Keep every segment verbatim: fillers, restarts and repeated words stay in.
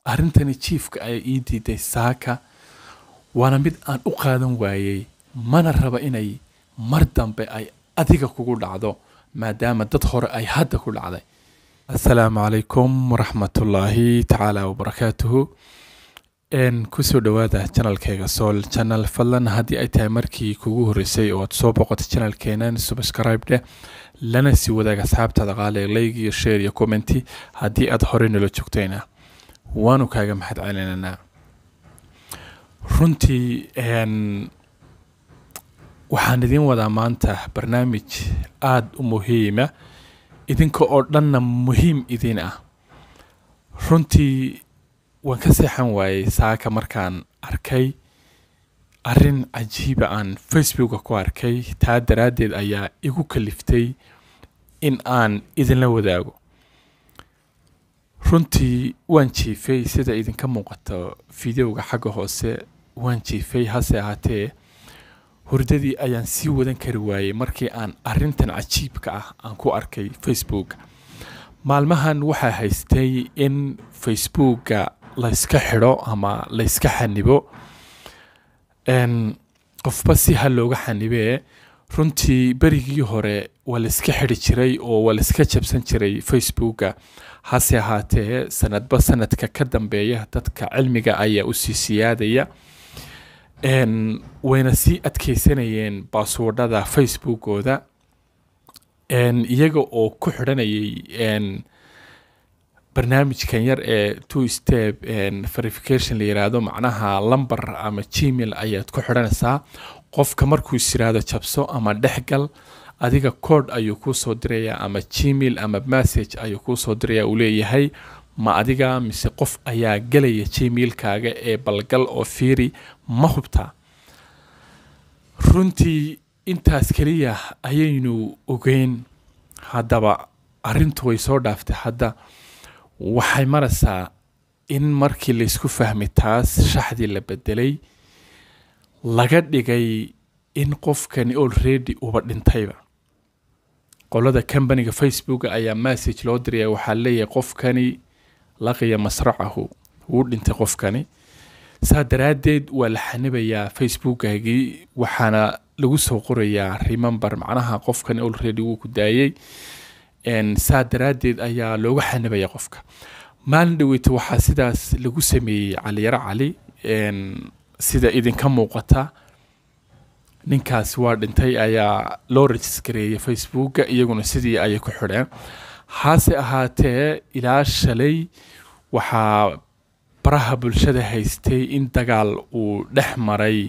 arrintani chiefka ay ii diiday saaka waana mid aan u qaadan waayay mana raba inay mar dambe ay adiga kugu dhacdo maadaama dad hore ay hadda ku dhacday. Assalaamu calaykum waraxmatullaahi tacaala wabarakaatuhu. En kusoo dhawaada channelkayga Soul Channel. Fadlan haddii ay tahay markii kugu horeysay oo aad soo boqotay channelkeenan, subscribe dheh, lana sii wadaaga asxaabtaada qaali, like iyo share iyo comment haddii aad hore nala joogtayna waanu kaaga mahad celinaynaa. runtii en waxaan idin wadaa maanta barnaamij aad u muhiima idinka oo dhanna muhiim idin ah. runtii waan ka seexan waayay saaka markaan arkay arrin cajiiba aan Facebook ku arkay, taa daraadeed ayaa igu kaliftay in aan idinla wadaago. runtii waan jiifay sida idinka muuqato fiidiyowga xagga hoose, waan jiifay hase ahaatee hurdadii ayaan sii wadan kari waayay markii aan arrintan cajiibka ah aan ku arkay Facebook. maalmahan waxaa haystay in Facebooka la iska xidho ama la iska xanibo, en qofba si ha looga xanibee. runtii berigii hore waa la iska xidhi jiray oo waa la iska jabsan jiray Facebooka, hase ahaatee sanadba sanadka ka dambeeya dadka cilmiga ayaa u sii siyaadaya, en wayna sii adkeysanayeen passwordada Facebookooda, en iyaga oo ku xidhanayay en barnaamijkan yar ee two step en verification la yiraahdo, macnaha lambar ama Gmail ayaad ku xidhanaysaa. qofka markuu isiraado jabso ama dhexgal, adiga code ayuu ku soo diraya ama Gmail ama message ayuu ku soo diraya uu leeyahay ma adiga mise qof ayaa galaya Gmail-kaaga ee balgal oo fiiri ma hubta. runtii intaas kaliya ayaynu ogeyn, haddaba arrintu way soo dhaaftay. hadda waxay maraysaa in markii la isku fahmay taas shaxdii la bedelay, laga dhigay in qofkani already uba dhintayba. qolada company-ga Facebook ayaa message loo diraya, waxaa leeyahay qofkani laqiya masracahu, wuu dhintay qofkani. saa daraadeed waa la xanibayaa Facebook-gaagii, waxaana lagu soo qorayaa remember, macnaha qofkani already wuu ku daayay. en saa daraadeed ayaa looga xanibaya qofka. maalin dhaweyta waxaa sidaas lagu sameeyey Cali Yara Cali, en sida idinka muuqata ninkaas waa dhintay ayaa loo registereeyay Facebooka, iyaguna sidii ayay ku xidheen. hase ahaatee ilaa shalay waxaa baraha bulshada haystay in dagaal uu dhex maray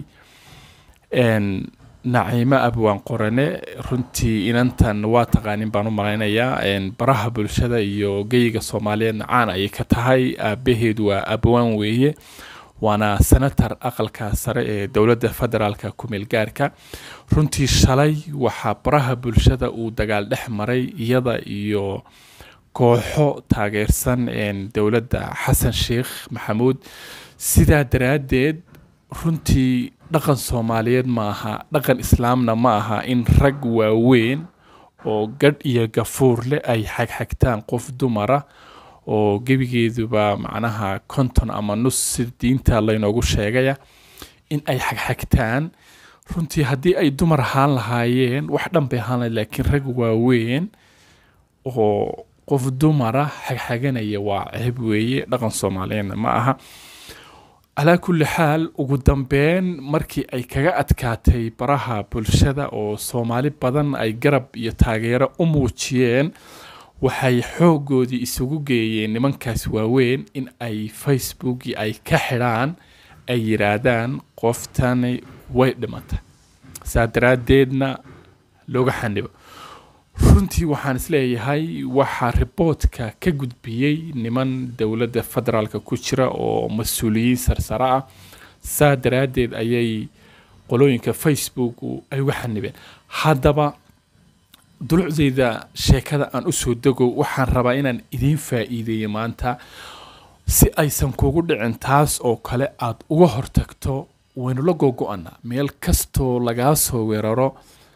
en Naciima Abwaan Qorane. runtii inantan waa taqaanin baan u malaynayaa, en baraha bulshada iyo geyga Soomaaliyeed caan ayay ka tahay. aabaheedu waa Abwaan weeye, waana senator aqalka sare ee dowladda federaalka ku meel gaarka. runtii shalay waxaa baraha bulshada uu dagaal dhex maray iyada iyo kooxo taageersan en dowladda Xasan Sheekh Maxamuud. sidaa daraadeed runtii dhaqan Soomaaliyeed ma aha, dhaqan Islaamna ma aha in rag waaweyn oo gadh iyo gafuur leh ay xagxagtaan qof dumara oo gebigeeduba macnaha konton ama nus sida diinta laynoogu sheegaya in ay xagxagtaan. runtii haddii ay dumar ahaan lahaayeen wax dhan bay ahaan lahayd, laakiin rag waaweyn oo qof dumara xagxaganaya waa ceeb weeye, dhaqan Soomaaliyeedna ma aha. calaa kulli xaal, ugu dambeyn markii ay kaga adkaatay baraha bulshada oo Soomaali badan ay garab iyo taageero u muujiyeen, waxay xoogoodii isugu geeyeen nimankaas waaweyn in ay Facebookii ay ka xidhaan, ay yiraahdaan qoftani way dhimatay, saa daraadeedna looga xanibo. runtii waxaan isleeyahay waxaa reportka ka gudbiyey niman dowladda federaalka ku jira oo mas-uuliyiin sarsare ah. saa daraadeed ayay qolooyinka Facebook ay uga xanibeen. haddaba dulucdayda sheekada aan u soo dego, waxaan rabaa inaan idiin faa'iideeyo maanta si aysan kugu dhicin taas oo kale aad uga hortagto. waynu la gogo'ana meel kastoo lagaa soo weeraro,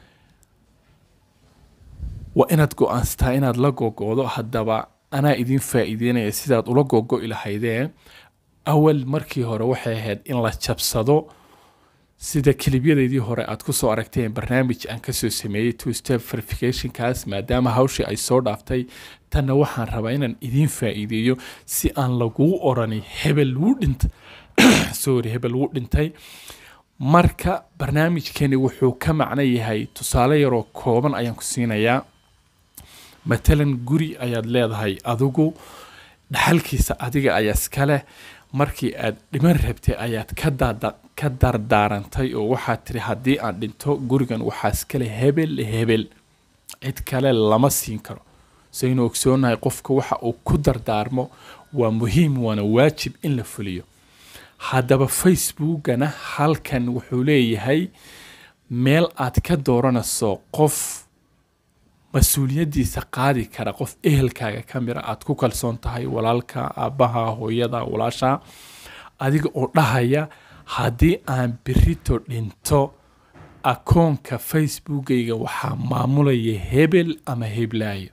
waa inaad go'aanstaa inaad la gogo'do. haddaba anaa idiin faa'iideynaya sidaad ula gogo'i lahaydeen. awal markii hore waxay ahayd in la jabsado sida kilibyadaydii hore aad ku soo aragteen barnaamij aan kasoo sameeyey two step verificationkaas maadaama hawshii ay soo dhaaftay tanna waxaan rabaa inaan idiin faa'iideeyo si aan laguu orani hebel wuu dhintay sorry hebel wuu dhintay marka barnaamijkani wuxuu ka macno yahay tusaale yaroo kooban ayaan ku siinayaa matalan guri ayaad leedahay adigu dhaxalkiisa adiga ayaa iska leh markii aad dhiman rabtay ayaad ka daada ka dardaarantay oo waxaad tiri haddii aan dhinto gurigan waxaa iska leh hebel hebel cid kale lama siin karo saynu ogsoonahay qofka waxa uu ku dardaarmo waa muhiim waana waajib in la fuliyo haddaba facebookana halkan wuxuu leeyahay meel aad ka dooranayso qof mas-uuliyadiisa qaadi kara qof ehelkaaga ka mira aad ku kalsoon tahay walaalka aabbaha hooyada walaasha adiga oo dhahaya haddii aan birito dhinto akoonka facebookayga waxaa maamulaya hebel ama heblaayo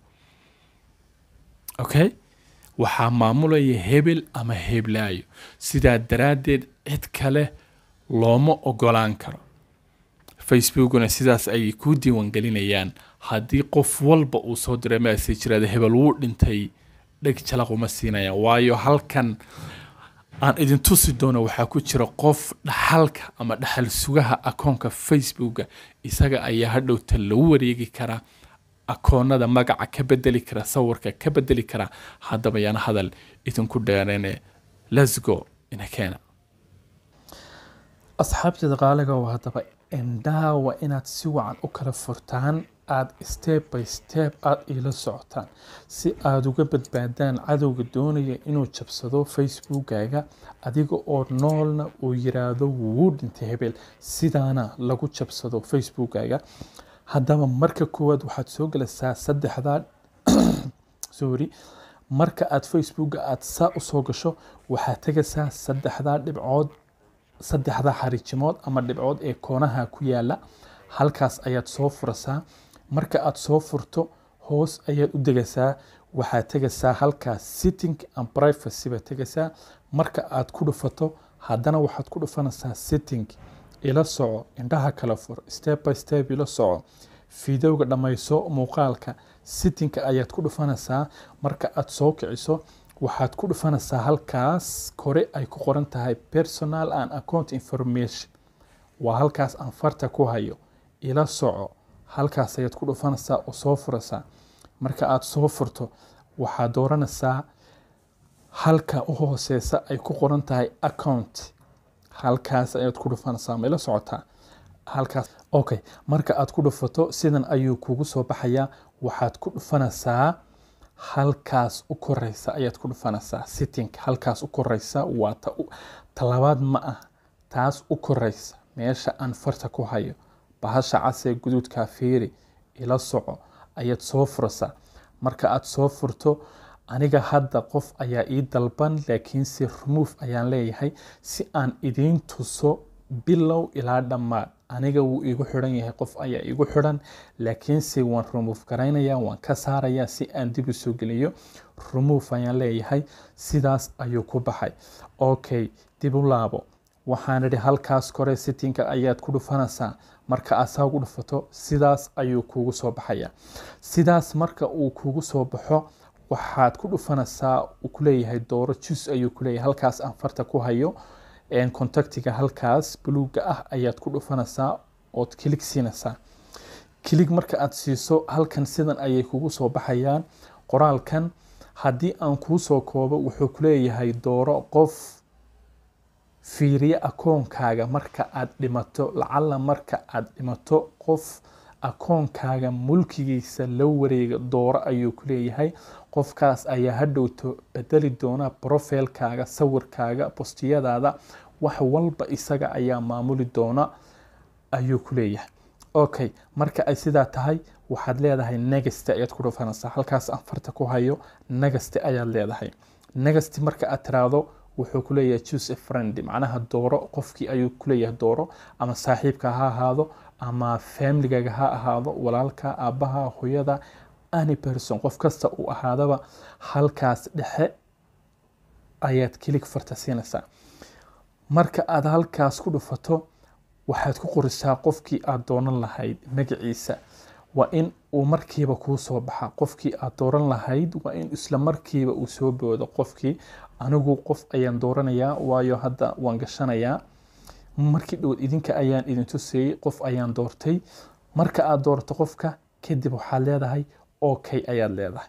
okay waxaa maamulaya hebel ama heblaayo sidaa daraaddeed cid kale looma ogolaan karo facebookuna sidaas ayay ku diiwaan gelinayaan haddii qof walba uu soo diray message jiraada hebel wuu dhintay dheg jalaq uma siinaya waayo halkan aan idin tusi doono waxaa ku jira qof dhaxalka ama dhaxal sugaha akoonka facebooka isaga ayaa hadhowta lagu wareegi karaa akoonada magaca ka bedeli kara sawirka ka bedeli kara haddaba yaan hadal idinku dheerane let's go ina keena asxaabtada qaaliga waa haddaba indhaha waa inaad si wacan u kala furtaan aad step by step aad ila socotaan si aad uga badbaadaan cadowga doonaya inuu jabsado facebookaga adiga oo noolna uu yiraahdo wuu dhintay hebel sidaana lagu jabsado facebookaga haddaba marka koowaad waxaad soo galaysaa saddexdaa sorry marka aad facebooka aad saa u soo gasho waxaad tegaysaa saddexdaa dhibcood saddexda xariijimood ama dhibcood ee koonaha ku yaala halkaas ayaad soo furaysaa marka aad soo furto hoos ayaad u degaysaa waxaad tegaysaa halkaas setting and privacy baad tegaysaa marka aad ku dhufato haddana waxaad ku dhufanaysaa setting ila soco indhaha kala fur step by step ila soco fiidowga dhammayso muuqaalka settingka ayaad ku dhufanaysaa marka aad soo kiciso waxaad ku dhufanaysaa halkaas kore ay ku qoran tahay personal and account information waa halkaas aan farta ku hayo ila soco halkaas ayaad ku dhufanaysaa oo soo furaysaa marka aad soo furto waxaad dooranaysaa halka u hooseysa ay ku qoran tahay account halkaas ayaad ku dhufanaysaa ma ila socotaa halkaas okay marka aad ku dhufato sidan ayuu kugu soo baxayaa waxaad ku dhufanaysaa halkaas u koreysa ayaad ku dhufanaysaa setting halkaas u koreysa waa ta talabaad ma ah taas u koreysa meesha aan farta ku hayo bahasha casee guduudka fiiri ila soco ayaad soo furaysaa marka aad soo furto aniga hadda qof ayaa ii dalban laakiin si remove ayaan leeyahay si aan idiin tuso bilow ilaa dhammaad aniga wuu igu xiran yahay qof ayaa igu xiran laakiin si waan remove garaynaya waan ka saaraya si aan dib u soo geliyo remove ayaan leeyahay sidaas ayuu ku baxay okay dib u laabo waxaan idhi halkaas kore settingka ayaad ku dhufanaysaa marka aad saa ugu dhufato sidaas ayuu kugu soo baxaya sidaas marka uu kugu soo baxo waxaad ku dhufanaysaa uu ku leeyahay dooro jus ayuu ku leeyahay halkaas aan farta ku hayo contactiga halkaas buluuga ah ayaad ku dhufanaysaa ood kilig siinaysaa kilig marka aad siiso halkan sidan ayay kugu soo baxayaan qoraalkan haddii aan kuu soo koobo wuxuu ku leeyahay dooro qof fiiriye akoonkaaga marka aad dhimato lacala marka aad dhimato qof akoonkaaga mulkigiisa la wareega dooro ayuu ku leeyahay qofkaas ayaa hadhowto bedeli doona profilkaaga sawirkaaga postiyadaada wax walba isaga ayaa maamuli doona ayuu ku leeyahay okay marka ay sidaa tahay waxaad leedahay next ayaad ku dhufanaysaa halkaas aan farta ku hayo next ayaad leedahay next marka aad tiraahdo wuxuu ku leeyahay choose a friend macnaha dooro qofkii ayuu ku leeyahay dooro ama saaxiibka ha ahaado ama familygaaga ha ahaado walaalka aabbaha hooyada any person qof kasta uu ahaadaba halkaas dhexe ayaad kilig farta siinaysaa. marka aad halkaas ku dhufato waxaad ku qorisaa qofkii aad doonan lahayd magaciisa. waa in uu markiiba kuu soo baxa qofkii aad dooran lahayd, waa in isla markiiba uu soo boodo qofkii. anigu qof ayaan dooranayaa waayo hadda waan gashanayaa. markii dhow idinka ayaan idin tusayay, qof ayaan doortay. marka aad doorto qofka kadib waxaad leedahay okay ayaad leedahay.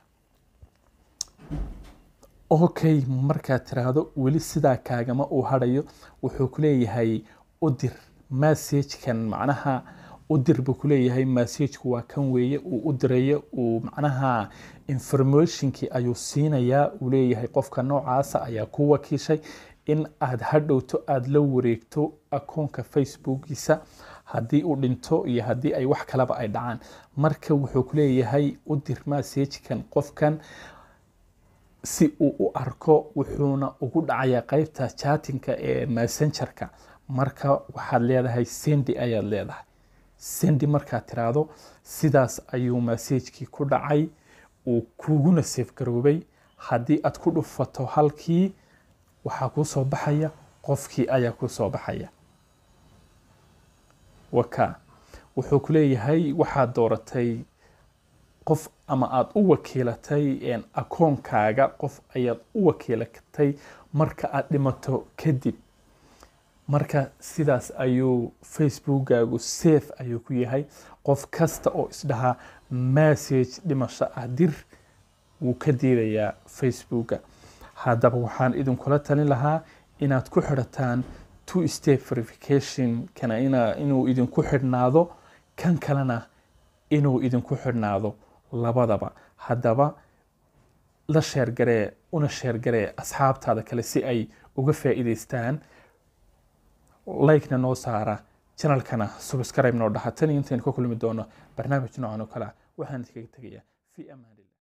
okay markaad tiraahdo weli sidaa kaagama uu hadhayo, wuxuu ku leeyahay u dir message-kan, macnaha u dir buu ku leeyahay. message-ku waa kan weeye uu u dirayo, uu macnaha information-kii ayuu siinayaa. uu leeyahay qofka noocaasa ayaa ku wakiishay in aad hadhowto aad la wareegto akoonka facebookiisa haddii uu dhinto iyo haddii ay wax kalaba ay dhacaan. marka wuxuu ku leeyahay u dir message-kan qofkan si uu u arko, wuxuuna ugu dhacayaa qaybta chatting-ka ee messenger-ka. marka waxaad leedahay sendi ayaad leedahay. sendi markaad tiraahdo sidaas ayuu message-kii ku dhacay, uu kuguna save garoobay. haddii aad ku dhufato halkii waxaa kuu soo baxaya qofkii ayaa kuu soo baxaya. waka wuxuu ku leeyahay waxaad dooratay qof ama aad u wakiilatay akoonkaaga, qof ayaad u wakiilatay marka aad dhimato kadib. marka sidaas ayuu facebookkaagu safe ayuu ku yahay. qof kasta oo isdhaha message dhimasho ah dir wuu ka diidayaa facebooka. haddaba waxaan idinkula talin lahaa inaad ku xidhataan two step verification kana inuu idinku xidhnaado, kan kalena inuu idinku xidhnaado, labadaba. haddaba la sheergaree una sheergaree asxaabtaada kale si ay uga faa'iidaystaan. like-na noo saara, channelkana subscribe noo dhaha. tan iyo intayn ku kulmi doono barnaamij noocan oo kale ah waxaan idinkaga tegayaa fi amaan.